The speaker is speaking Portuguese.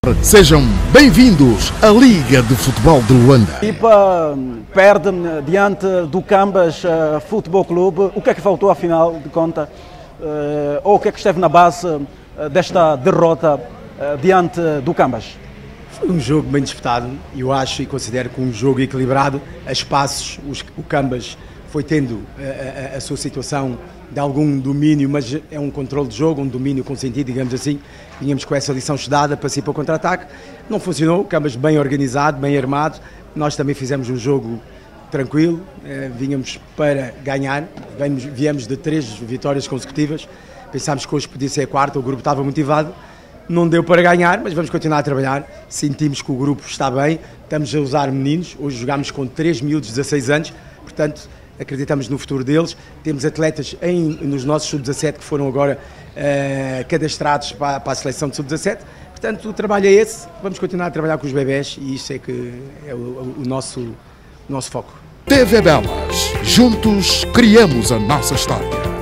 Sejam bem-vindos à Liga de Futebol de Luanda. A equipa perde diante do Cambas Futebol Clube. O que é que faltou, afinal de contas? Ou o que é que esteve na base desta derrota diante do Cambas? Foi um jogo bem disputado, eu acho e considero que um jogo equilibrado. A espaços, o Cambas foi tendo a sua situação de algum domínio, mas é um controle de jogo, um domínio com sentido, digamos assim. Vínhamos com essa lição estudada para sair para o contra-ataque. Não funcionou, o Cambas bem organizado, bem armado. Nós também fizemos um jogo tranquilo, vínhamos para ganhar. Viemos de 3 vitórias consecutivas. Pensámos que hoje podia ser a quarta, o grupo estava motivado. Não deu para ganhar, mas vamos continuar a trabalhar. Sentimos que o grupo está bem, estamos a usar meninos. Hoje jogámos com 3 miúdos de 16 anos, portanto acreditamos no futuro deles. Temos atletas nos nossos sub-17 que foram agora cadastrados para a seleção de sub-17. Portanto, o trabalho é esse. Vamos continuar a trabalhar com os bebés e isto é que é o nosso foco. TV Belas. Juntos criamos a nossa história.